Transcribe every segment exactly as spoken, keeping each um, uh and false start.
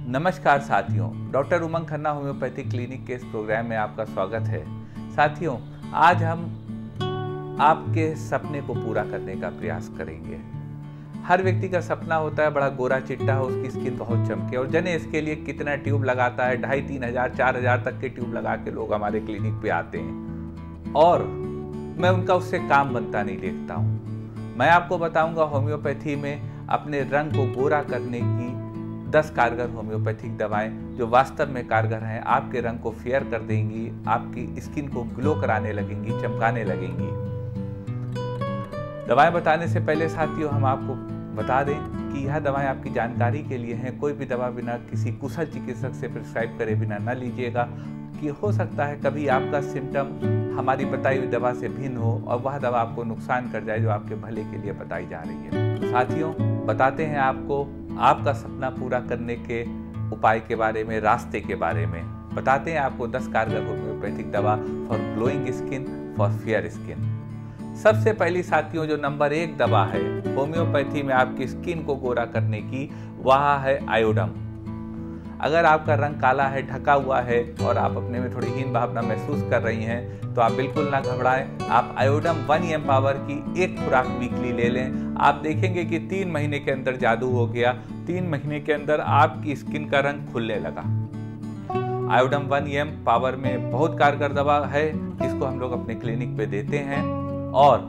नमस्कार साथियों, doctor Umang Khanna homeopathy clinic के इस प्रोग्राम में आपका स्वागत है। साथियों, आज हम आपके सपने को पूरा करने का प्रयास करेंगे। हर व्यक्ति का सपना होता है बड़ा गोरा चिट्टा हो, उसकी स्किन बहुत चमके, और जने इसके लिए कितना ट्यूब लगाता है, ढाई तीन हजार चार हजार तक के ट्यूब लगा के लोग हमारे क्लिनिक पे आते हैं और मैं उनका उससे काम बनता नहीं देखता हूँ। मैं आपको बताऊंगा होम्योपैथी में अपने रंग को गोरा करने की दस कारगर होम्योपैथिक दवाएं जो वास्तव में कारगर हैं, आपके रंग को फेयर कर देंगी, आपकी स्किन को ग्लो कराने लगेंगी, चमकाने लगेंगी। दवाएं बताने से पहले साथियों हम आपको बता दें कि यह दवाएं आपकी जानकारी के लिए हैं। कोई भी दवा बिना किसी कुशल चिकित्सक से प्रिस्क्राइब करे बिना न लीजिएगा, कि हो सकता है कभी आपका सिम्टम हमारी बताई हुई दवा से भिन्न हो और वह दवा आपको नुकसान कर जाए जो आपके भले के लिए बताई जा रही है। साथियों, बताते हैं आपको आपका सपना पूरा करने के उपाय के बारे में, रास्ते के बारे में बताते हैं आपको दस कारगर होम्योपैथिक दवा for glowing skin, for fair skin. सबसे पहली साथियों जो नंबर एक दवा है होम्योपैथी में आपकी स्किन को गोरा करने की, वह है आयोडम। अगर आपका रंग काला है, ढका हुआ है और आप अपने में थोड़ी हीन भावना महसूस कर रही हैं तो आप बिल्कुल ना घबराएं। आप आयोडम वन एम पावर की एक खुराक वीकली ले लें। आप देखेंगे कि तीन महीने के अंदर जादू हो गया। तीन महीने के अंदर आपकी स्किन का रंग खुलने लगा। आयोडम वन एम पावर में बहुत कारगर दवा है जिसको हम लोग अपने क्लिनिक पे देते हैं और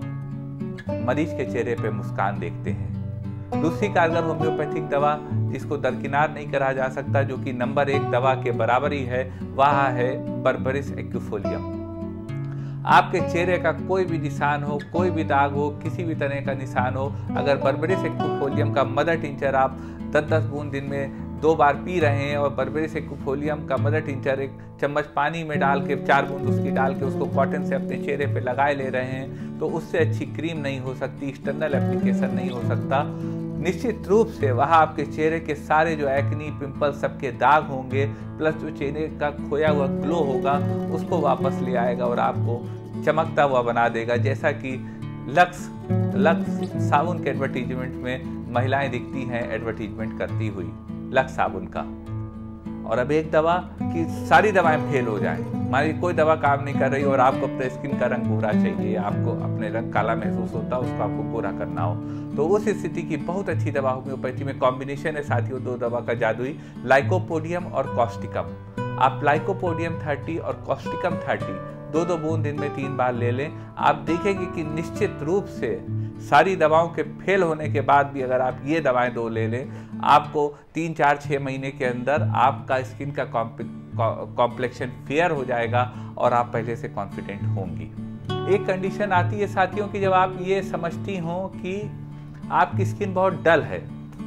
मरीज के चेहरे पे मुस्कान देखते हैं। दूसरी कारगर होम्योपैथिक दवा जिसको दरकिनार नहीं करा जा सकता, जो कि नंबर एक दवा के बराबर ही है, वह है बर्बरिस एक्विफोलियम। आपके चेहरे का कोई भी निशान हो, कोई भी दाग हो, किसी भी तरह का निशान हो, अगर बर्बरिस एक्विफोलियम का मदर टिंचर आप दस दस बूंद दिन में दो बार पी रहे हैं और बर्बरिस एक्विफोलियम का मदर टिंचर एक चम्मच पानी में डाल के चार बूंद उसकी डाल के उसको कॉटन से अपने चेहरे पे लगाए ले रहे हैं, तो उससे अच्छी क्रीम नहीं हो सकती, एक्सटर्नल एप्लीकेशन नहीं हो सकता। निश्चित रूप से वह आपके चेहरे के सारे जो एक्नी, पिंपल, सबके दाग होंगे, प्लस जो चेहरे का खोया हुआ ग्लो होगा उसको वापस ले आएगा और आपको चमकता हुआ बना देगा। जैसा कि लक्स लक्स साबुन के एडवर्टीजमेंट में महिलाएं दिखती हैं एडवर्टीजमेंट करती हुई, लक्स साबुन का। और अब एक दवा की सारी दवाएं फेल हो जाएं, हमारी कोई दवा काम नहीं कर रही और आपको अपने स्किन का रंग गोरा चाहिए, आपको अपने रंग काला महसूस होता है, उसको आपको गोरा करना हो, तो उस स्थिति की बहुत अच्छी दवा होम्योपैथी में कॉम्बिनेशन है साथियों, दो दवा का जादुई, लाइकोपोडियम और कॉस्टिकम। आप लाइकोपोडियम थर्टी और कॉस्टिकम थर्टी दो दो बूंद दिन में तीन बार ले लें। आप देखेंगे कि निश्चित रूप से सारी दवाओं के फेल होने के बाद भी अगर आप ये दवाएं दो ले लें, आपको तीन चार छः महीने के अंदर आपका स्किन का कॉम्प्लेक्शन फेयर हो जाएगा और आप पहले से कॉन्फिडेंट होंगी। एक कंडीशन आती है साथियों कि जब आप ये समझती हो कि आपकी स्किन बहुत डल है,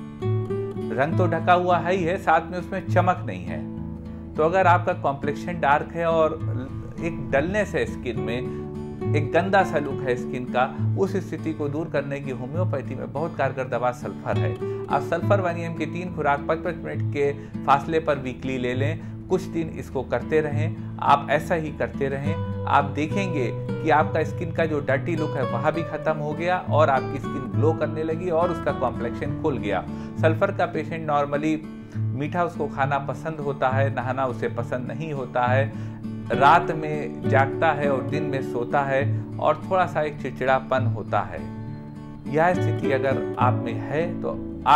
रंग तो ढका हुआ है ही है, साथ में उसमें चमक नहीं है, तो अगर आपका कॉम्प्लेक्शन डार्क है और एक डलनेस है स्किन में, एक गंदा सा लुक है स्किन का, उस स्थिति को दूर करने की होम्योपैथी में बहुत कारगर दवा सल्फर है। आप सल्फर वन एम की तीन खुराक पाँच पाँच मिनट के फासले पर वीकली ले लें। कुछ दिन इसको करते रहें, आप ऐसा ही करते रहें। आप देखेंगे कि आपका स्किन का जो डर्टी लुक है वह भी खत्म हो गया और आपकी स्किन ग्लो करने लगी और उसका कॉम्प्लेक्शन खुल गया। सल्फर का पेशेंट नॉर्मली मीठा उसको खाना पसंद होता है, नहाना उसे पसंद नहीं होता है, रात में जागता है और दिन में सोता है और थोड़ा सा एक चिड़चिड़ापन होता है। यह स्थिति अगर आप में है तो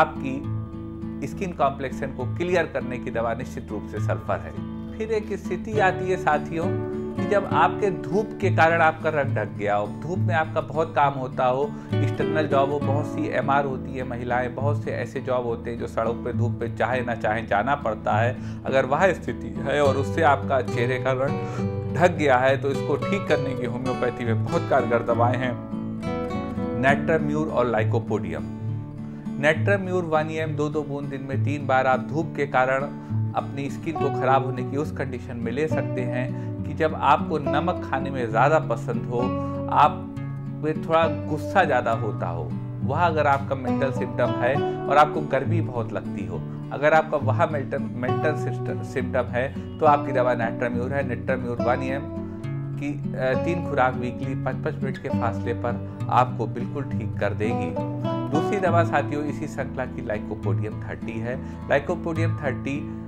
आपकी स्किन कॉम्प्लेक्शन को क्लियर करने की दवा निश्चित रूप से सल्फर है। फिर एक स्थिति आती है साथियों कि जब आपके धूप के कारण आपका रंग ढक गया हो, धूप में आपका बहुत काम होता हो, एक्सटर्नल जॉब हो, बहुत सी एम आर होती है महिलाएं, बहुत से ऐसे जॉब होते हैं जो सड़क पे धूप पे चाहे ना चाहे जाना पड़ता है। अगर वह स्थिति है और उससे आपका चेहरे का रंग ढक गया है तो इसको ठीक करने की होम्योपैथी में बहुत कारगर दवाएं हैं, नेट्राम्यूर और लाइकोपोडियम। नेट्राम्यूर वन एम दो दो बूंद दिन में तीन बार आप धूप के कारण अपनी स्किन को खराब होने की उस कंडीशन में ले सकते हैं कि जब आपको नमक खाने में ज़्यादा पसंद हो, आप में थोड़ा गुस्सा ज़्यादा होता हो, वह अगर आपका मेंटल सिम्टम है और आपको गर्मी बहुत लगती हो, अगर आपका वह मेंटल मेंटल सिम्टम है तो आपकी दवा नेट्राम्यूर है। नेट्राम्यूर वन एम की तीन खुराक वीकली पाँच पाँच मिनट के फासले पर आपको बिल्कुल ठीक कर देगी। दूसरी दवा साथियों इसी श्रृंखला की लाइकोपोडियम थर्टी है। लाइकोपोडियम थर्टी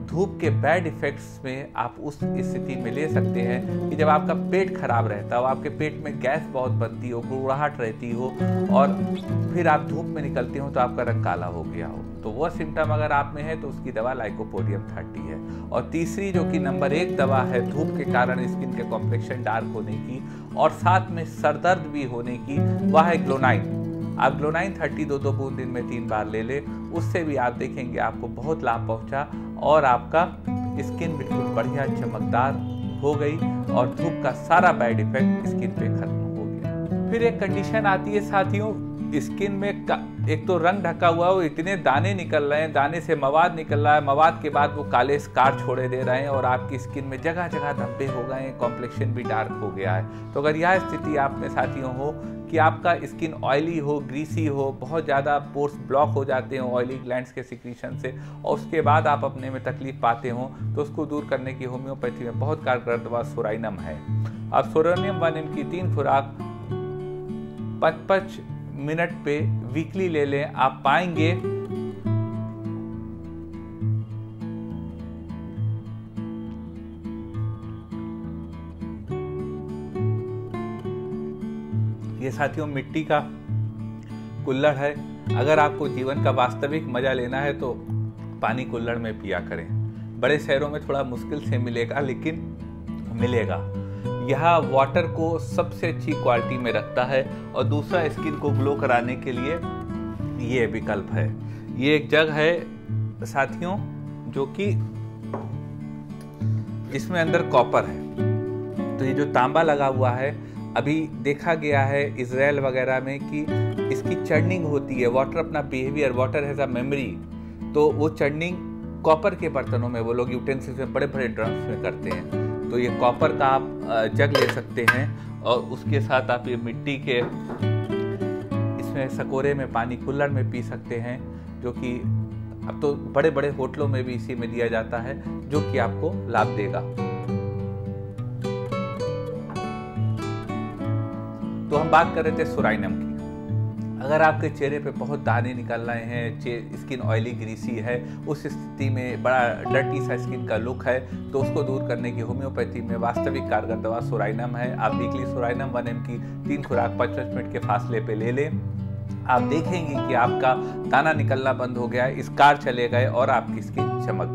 धूप के बैड इफ़ेक्ट्स में आप उस स्थिति में ले सकते हैं कि जब आपका पेट खराब रहता हो, आपके पेट में गैस बहुत बनती हो, गुड़गुड़ाहट रहती हो और फिर आप धूप में निकलते हो तो आपका रंग काला हो गया हो, तो वह सिम्टम अगर आप में है तो उसकी दवा लाइकोपोडियम थर्टी है। और तीसरी जो कि नंबर एक दवा है धूप के कारण स्किन के कॉम्प्लेक्शन डार्क होने की और साथ में सरदर्द भी होने की, वह है ग्लोनाइन। आप ग्लोनाइन थर्टी दो दो बूंद दिन में तीन बार ले लें, उससे भी आप देखेंगे आपको बहुत लाभ पहुंचा और आपका स्किन बिल्कुल बढ़िया चमकदार हो गई और धूप का सारा बैड इफेक्ट स्किन पे खत्म हो गया। फिर एक कंडीशन आती है साथियों, स्किन में एक तो रंग ढका हुआ है, इतने दाने निकल रहे हैं, दाने से मवाद निकल रहा है, मवाद के बाद वो काले स्कार छोड़े दे रहे हैं और आपकी स्किन में जगह जगह धब्बे हो गए हैं, कॉम्प्लेक्शन भी डार्क हो गया है। तो अगर यह स्थिति आप में साथियों हो कि आपका स्किन ऑयली हो, ग्रीसी हो, बहुत ज़्यादा पोर्स ब्लॉक हो जाते हो ऑयली ग्लैंड्स के सिक्रीशन से और उसके बाद आप अपने में तकलीफ पाते हो, तो उसको दूर करने की होम्योपैथी में बहुत कारगर दवा सोराइनम है। अब सोराइनम वन एम की तीन खुराक पच पच मिनट पे वीकली ले लें, आप पाएंगे ये साथियों मिट्टी का कुल्हड़ है। अगर आपको जीवन का वास्तविक मजा लेना है तो पानी कुल्हड़ में पिया करें। बड़े शहरों में थोड़ा मुश्किल से मिलेगा लेकिन मिलेगा। यह वाटर को सबसे अच्छी क्वालिटी में रखता है और दूसरा स्किन को ग्लो कराने के लिए ये विकल्प है। ये एक जग है साथियों जो कि इसमें अंदर कॉपर है, तो ये जो तांबा लगा हुआ है अभी देखा गया है इजराइल वगैरह में कि इसकी चर्निंग होती है। वाटर अपना behaviour, water has a memory, तो वो चर्निंग कॉपर के बर्तनों में वो लोग यूटेंसिल्स में बड़े बड़े ड्रम्स में करते हैं। तो ये कॉपर का आप जग ले सकते हैं और उसके साथ आप ये मिट्टी के इसमें सकोरे में पानी कुल्हड़ में पी सकते हैं, जो कि अब तो बड़े बड़े होटलों में भी इसी में दिया जाता है, जो कि आपको लाभ देगा। तो हम बात कर रहे थे सोराइनम की। अगर आपके चेहरे पे बहुत दाने निकल रहे हैं, स्किन ऑयली ग्रीसी है, उस स्थिति में बड़ा डर्टी सा स्किन का लुक है, तो उसको दूर करने की होम्योपैथी में वास्तविक कारगर दवा सोराइनम है। आप वीकली सोराइनम वन एम की तीन खुराक पच्चीस मिनट के फासले पे ले लें। आप देखेंगे कि आपका दाना निकलना बंद हो गया है, स्कार चले गए और आपकी स्किन चमक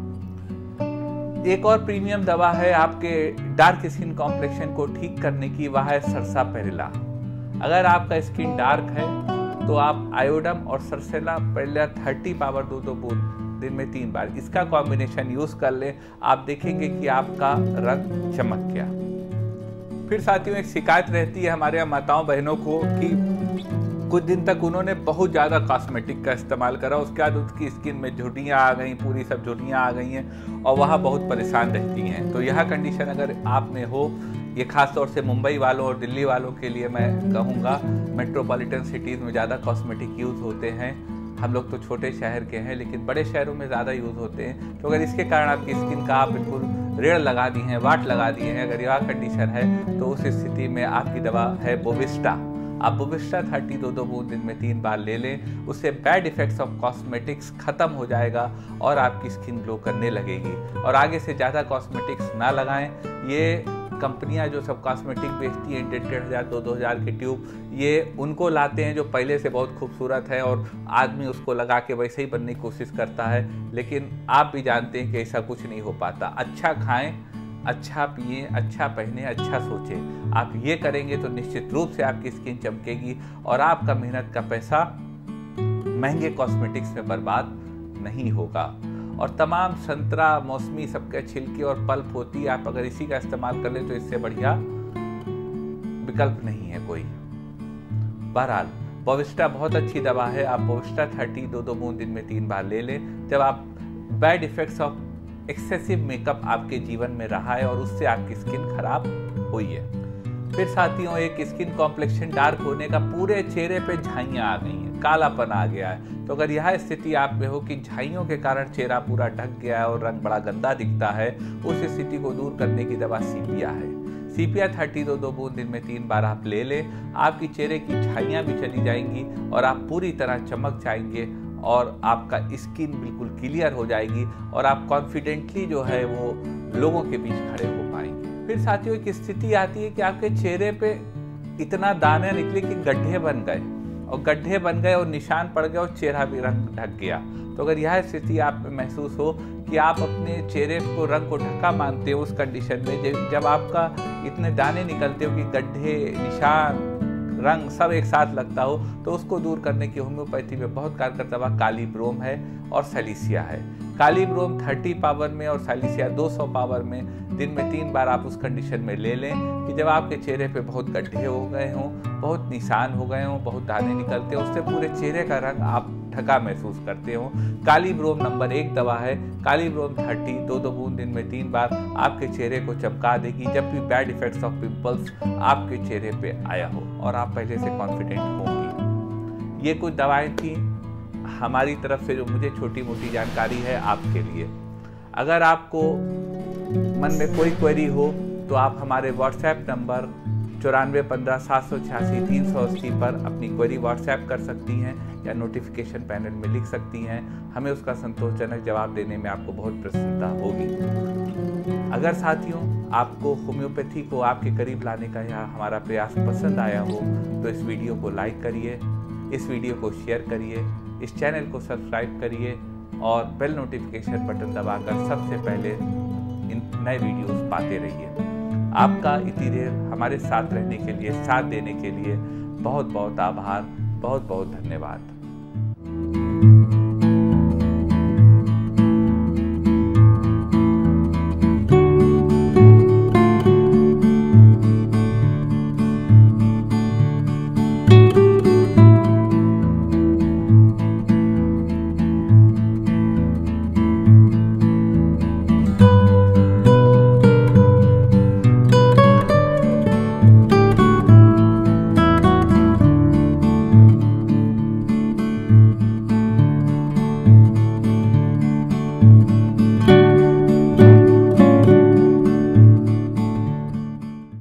गई। एक और प्रीमियम दवा है आपके डार्क स्किन कॉम्प्लेक्शन को ठीक करने की, वह है सरसापेरिला। अगर आपका स्किन डार्क है तो आप आयोडम और सरसेला पेरिला थर्टी पावर दो दो बूंद दिन में तीन बार इसका कॉम्बिनेशन यूज कर ले, आप देखेंगे कि आपका रंग चमक गया। फिर साथियों एक शिकायत रहती है हमारे यहाँ माताओं बहनों को कि कुछ दिन तक उन्होंने बहुत ज़्यादा कॉस्मेटिक का इस्तेमाल करा, उसके बाद उसकी स्किन में झुर्रियाँ आ गई, पूरी सब झुर्रियाँ आ गई हैं और वह बहुत परेशान रहती हैं। तो यह कंडीशन अगर आप में हो, ये खास तौर से मुंबई वालों और दिल्ली वालों के लिए मैं कहूँगा, मेट्रोपॉलिटन सिटीज़ में ज़्यादा कॉस्मेटिक यूज़ होते हैं। हम लोग तो छोटे शहर के हैं लेकिन बड़े शहरों में ज़्यादा यूज़ होते हैं। तो अगर इसके कारण आपकी स्किन का आप बिल्कुल रेड़ लगा दी हैं, वाट लगा दी हैं, अगर यह कंडीशन है तो उस स्थिति में आपकी दवा है बोविस्टा। आप बोविस्टा थर्टी दो दो बूंद दिन में तीन बार ले लें, उससे बैड इफेक्ट्स ऑफ कॉस्मेटिक्स खत्म हो जाएगा और आपकी स्किन ग्लो करने लगेगी। और आगे से ज़्यादा कॉस्मेटिक्स ना लगाएं। ये कंपनियां जो सब कॉस्मेटिक बेचती हैं डेढ़ डेढ़ हज़ार दो दो हज़ार के ट्यूब, ये उनको लाते हैं जो पहले से बहुत खूबसूरत है और आदमी उसको लगा के वैसे ही बनने की कोशिश करता है, लेकिन आप भी जानते हैं कि ऐसा कुछ नहीं हो पाता। अच्छा खाएं, अच्छा पिए, अच्छा पहने, अच्छा सोचें। आप ये करेंगे तो निश्चित रूप से आपकी स्किन चमकेगी और आपका मेहनत का पैसा महंगे कॉस्मेटिक्स में बर्बाद नहीं होगा। और तमाम संतरा, मौसमी सबके छिलके और पल्प होती है, आप अगर इसी का इस्तेमाल कर लें तो इससे बढ़िया विकल्प नहीं है कोई। बहरहाल बोविस्टा बहुत अच्छी दवा है। आप बोविस्टा थर्टी दो दो बूंद दिन में तीन बार ले लें। जब आप bad effects of excessive makeup आपके जीवन में रहा है और उससे आपकी स्किन खराब हुई है। फिर साथियों एक स्किन कॉम्प्लेक्शन डार्क होने का, पूरे चेहरे पे झाइयाँ आ गई हैं, कालापन आ गया है। तो अगर यह स्थिति आप में हो कि झाइयों के कारण चेहरा पूरा ढक गया है और रंग बड़ा गंदा दिखता है, उस स्थिति को दूर करने की दवा सीपिया है। सीपिया थर्टी दो दो बूंद दिन में तीन बार आप ले लें, आपकी चेहरे की झाइयाँ भी चली जाएंगी और आप पूरी तरह चमक जाएंगे और आपका स्किन बिल्कुल क्लियर हो जाएगी और आप कॉन्फिडेंटली जो है वो लोगों के बीच खड़े हो पाएंगे। फिर साथियों एक स्थिति आती है कि आपके चेहरे पे इतना दाने निकले कि गड्ढे बन गए और गड्ढे बन गए और निशान पड़ गए और चेहरा भी रंग ढक गया। तो अगर यह स्थिति आप में महसूस हो कि आप अपने चेहरे को रंग को ढका मानते हो, उस कंडीशन में जब आपका इतने दाने निकलते हो कि गड्ढे, निशान, रंग सब एक साथ लगता हो, तो उसको दूर करने की होम्योपैथी में बहुत कारगर दवा कालीब्रोम है और सैलिसिया है। कालीब्रोम तीस पावर में और सैलिसिया दो सौ पावर में दिन में तीन बार आप उस कंडीशन में ले लें कि जब आपके चेहरे पे बहुत गड्ढे हो गए हों, बहुत निशान हो गए हों, बहुत दाने निकलते हों, उससे पूरे चेहरे का रंग आप ढका महसूस करते हो। कालीब्रोम नंबर एक दवा है। कालीब्रोम तीस दो दो बूंद दिन में तीन बार आपके चेहरे को चमका देगी जब भी बैड इफेक्ट्स ऑफ पिंपल्स आपके चेहरे पे आया हो और आप पहले से कॉन्फिडेंट होंगी। ये कुछ दवाएं थी हमारी तरफ से जो मुझे छोटी मोटी जानकारी है आपके लिए। अगर आपको मन में कोई क्वेरी हो तो आप हमारे व्हाट्सएप नंबर चौरानवे पंद्रह सात सौ छियासी तीन सौ अस्सी पर अपनी क्वेरी व्हाट्सएप कर सकती हैं या नोटिफिकेशन पैनल में लिख सकती हैं। हमें उसका संतोषजनक जवाब देने में आपको बहुत प्रसन्नता होगी। अगर साथियों आपको होम्योपैथी को आपके करीब लाने का यह हमारा प्रयास पसंद आया हो तो इस वीडियो को लाइक करिए, इस वीडियो को शेयर करिए, इस चैनल को सब्सक्राइब करिए और बेल नोटिफिकेशन बटन दबाकर सबसे पहले इन नए वीडियोस पाते रहिए। आपका इतनी देर हमारे साथ रहने के लिए, साथ देने के लिए बहुत बहुत आभार, बहुत बहुत धन्यवाद।